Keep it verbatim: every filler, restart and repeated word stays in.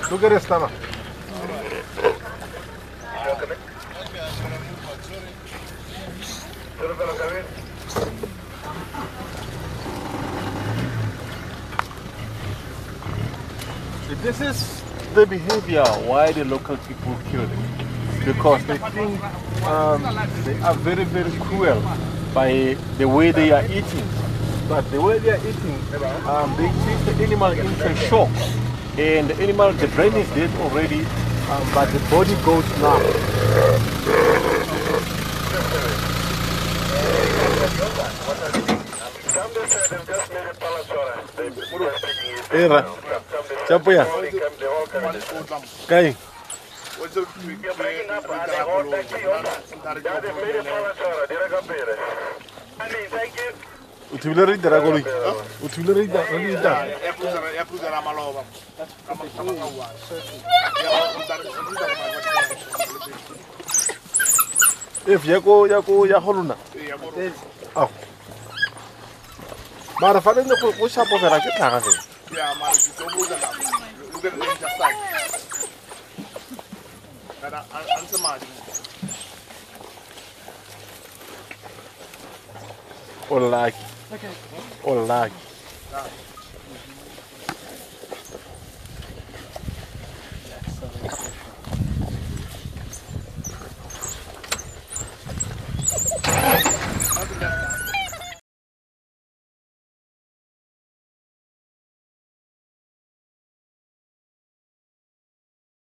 Look at this stomach. This is the behavior why the local people kill them. Because they think um, they are very, very cruel by the way they are eating. But the way they are eating, um, they treat the animal into shock. And the animal, the brain is dead already, um, but the body goes numb. Era. Siapa ya? Kai. Utibile ri dara goli. Utibile ri dara ri dara. Ya cruza ya cruza la malova. If yako yako ya holuna. Ah. Mara fa le go go shapo fela ke tlhaga fela. Ya mara ke go go la. Look at the side. Kada answer ma. Or like. Okay. Or like.